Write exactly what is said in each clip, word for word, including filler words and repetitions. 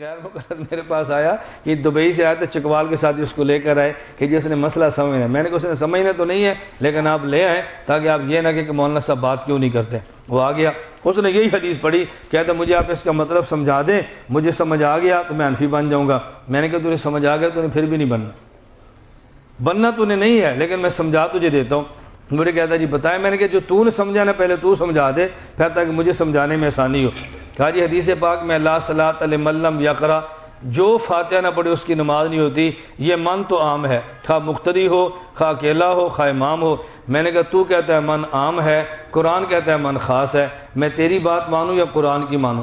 غیر مقلد میرے پاس آیا کہ دبئی سے آیا تو چکوال کے ساتھ اس کو لے کر آئے کہ جس نے مسئلہ سمجھنا ہے. میں نے کہا اس نے سمجھنا تو نہیں ہے لیکن آپ لے آئیں تاکہ آپ یہ نہ کہ مولانا صاحب بات کیوں نہیں کرتے. وہ آ گیا, اس نے یہی حدیث پڑھی, کہتا مجھے آپ اس کا مطلب سمجھا دیں, مجھے سمجھ آ گیا تو میں حنفی بن جاؤں گا. میں نے کہا تجھے سمجھ آ گیا تو نے پھر بھی نہیں بننا, بننا تو نے نہیں ہے لیکن میں سمجھا تجھے دیتا ہوں. مجھے کہتا جی بتائیں. میں نے کہا جو تو نے سمجھا نا پہلے تو سمجھا دے پھر تاکہ مجھے سمجھانے میں آسانی ہو. کہا جی حدیث پاک میں لا صلاۃ لمن لم یقرأ, جو فاتحہ نہ پڑھے اس کی نماز نہیں ہوتی. یہ من تو عام ہے, خواہ مقتدی ہو, خواہ اکیلا ہو, خواہ امام ہو. میں نے کہا تو کہتا ہے من عام ہے, قرآن کہتا ہے من خاص ہے, میں تیری بات مانوں یا قرآن کی مانوں؟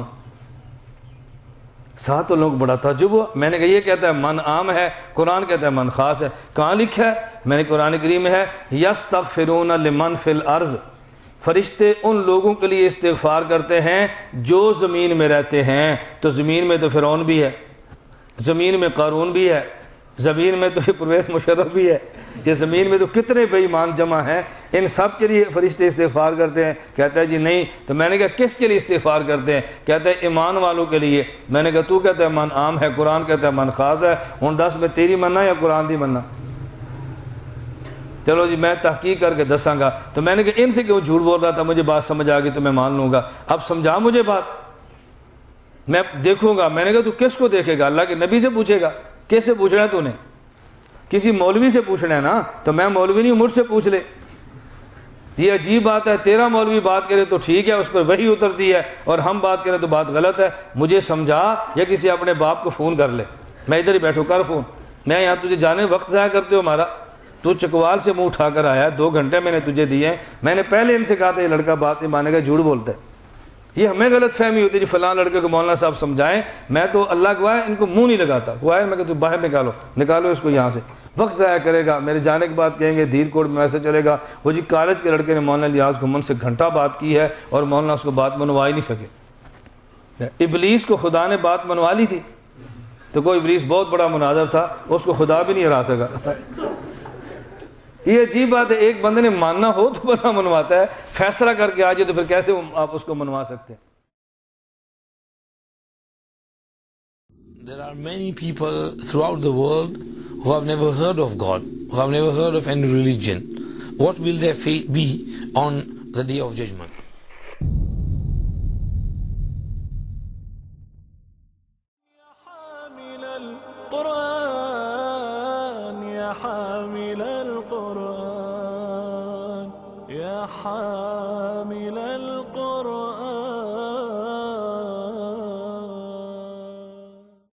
ساتھ تو لوگ بڑا تعجب ہوا. میں نے کہا یہ کہتا ہے من عام ہے, قرآن کہتا ہے من خاص ہے. کہاں لکھا ہے؟ میں نے قرآن کریم میں ہے یستغفرون لمن فی الارض, فرشتے ان لوگوں کے لیے استغفار کرتے ہیں جو زمین میں رہتے ہیں. تو زمین میں تو فرعون بھی ہے, زمین میں قارون بھی ہے, زمین میں تو پرویز مشرف بھی ہے, یہ زمین میں تو کتنے بے ایمان جمع ہیں, ان سب کے لیے فرشتے استغفار کرتے ہیں. کہتا ہے جی نہیں. تو میں نے کہا کس کے لیے استغفار کرتے ہیں؟ کہتا ہے ایمان والوں کے لیے. میں نے کہا تو کہتا ہے من عام ہے, قرآن کہتا ہے من خاص ہے, ہن دس میں تیری مننا یا قرآن دی مننا؟ چلو جی میں تحقیق کر کے دساں گا. تو میں نے کہا ان سے کیوں جھوٹ بول رہا تھا, مجھے بات سمجھ آ گئی تو میں مان لوں گا. اب سمجھا مجھے بات, میں دیکھوں گا. میں نے کہا تو کس کو دیکھے گا؟ اللہ کے نبی سے پوچھے گا. کس سے پوچھنا ہے تو نے؟ کسی مولوی سے پوچھنا ہے نا. تو میں مولوی نہیں, مجھ سے پوچھ لے. یہ عجیب بات ہے, تیرا مولوی بات کرے تو ٹھیک ہے, اس پر وحی اترتی ہے, اور ہم بات کریں تو بات غلط ہے. مجھے سمجھا یا کسی اپنے باپ کو فون کر لے. میں ادھر ہی بیٹھو, کر فون. میں یہاں تجھے جانے وقت ضائع کرتے ہو ہمارا. تو چکوال سے منہ اٹھا کر آیا, دو گھنٹے میں نے تجھے دیے ہیں. میں نے پہلے ان سے کہا تھا یہ لڑکا بات نہیں مانے گا, جھوٹ بولتا ہے. یہ ہمیں غلط فہمی ہوتی ہے جی فلاں لڑکے کو مولانا صاحب سمجھائیں. میں تو اللہ گواہ ان کو منہ نہیں لگاتا. وہ آئے میں کہ تو باہر نکالو, نکالو اس کو یہاں سے. وقت ضائع کرے گا, میرے جانے کے بعد کہیں گے دھیر کوٹ میں ایسے چلے گا. وہ جی کالج کے لڑکے نے مولانا الیاس گھمن سے گھنٹہ بات کی ہے اور مولانا اس کو بات منوا ہی نہیں سکے. ابلیس کو خدا نے بات منوا لی تھی, تو کوئی ابلیس بہت بڑا مناظر تھا, اس کو خدا بھی نہیں ہرا سکا. یہ عجیب بات ہے, ایک بندے نے ماننا ہو تو بندہ منواتا ہے, فیصلہ کر کے آ جائے تو پھر کیسے آپ اس کو منوا سکتے ہیں؟ There are many people throughout the world who have never heard of God, who have never heard of any religion. What will their fate be on the Day of Judgment? يا حامل القرآن يا حامل القرآن